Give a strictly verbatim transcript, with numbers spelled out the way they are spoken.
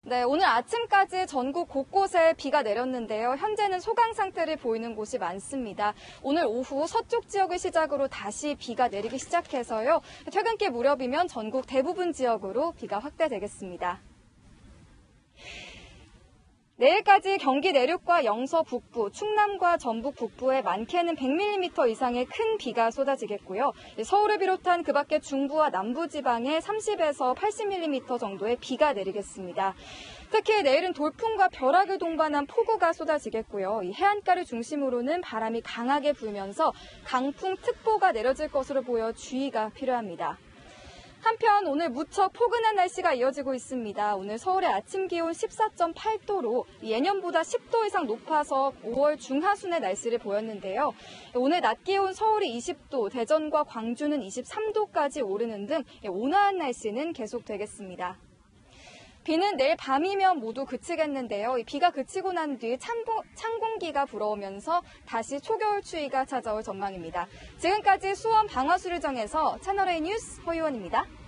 네, 오늘 아침까지 전국 곳곳에 비가 내렸는데요. 현재는 소강 상태를 보이는 곳이 많습니다. 오늘 오후 서쪽 지역을 시작으로 다시 비가 내리기 시작해서요. 퇴근길 무렵이면 전국 대부분 지역으로 비가 확대되겠습니다. 내일까지 경기 내륙과 영서 북부, 충남과 전북 북부에 많게는 백 밀리미터 이상의 큰 비가 쏟아지겠고요. 서울을 비롯한 그 밖의 중부와 남부 지방에 삼십에서 팔십 밀리미터 정도의 비가 내리겠습니다. 특히 내일은 돌풍과 벼락을 동반한 폭우가 쏟아지겠고요. 이 해안가를 중심으로는 바람이 강하게 불면서 강풍특보가 내려질 것으로 보여 주의가 필요합니다. 한편 오늘 무척 포근한 날씨가 이어지고 있습니다. 오늘 서울의 아침 기온 십사 점 팔 도로 예년보다 십 도 이상 높아서 오월 중하순의 날씨를 보였는데요. 오늘 낮 기온 서울이 이십 도, 대전과 광주는 이십삼 도까지 오르는 등 온화한 날씨는 계속되겠습니다. 비는 내일 밤이면 모두 그치겠는데요. 이 비가 그치고 난 뒤 찬공, 찬 공기가 불어오면서 다시 초겨울 추위가 찾아올 전망입니다. 지금까지 수원 방화수를 정해서 채널A 뉴스 허유원입니다.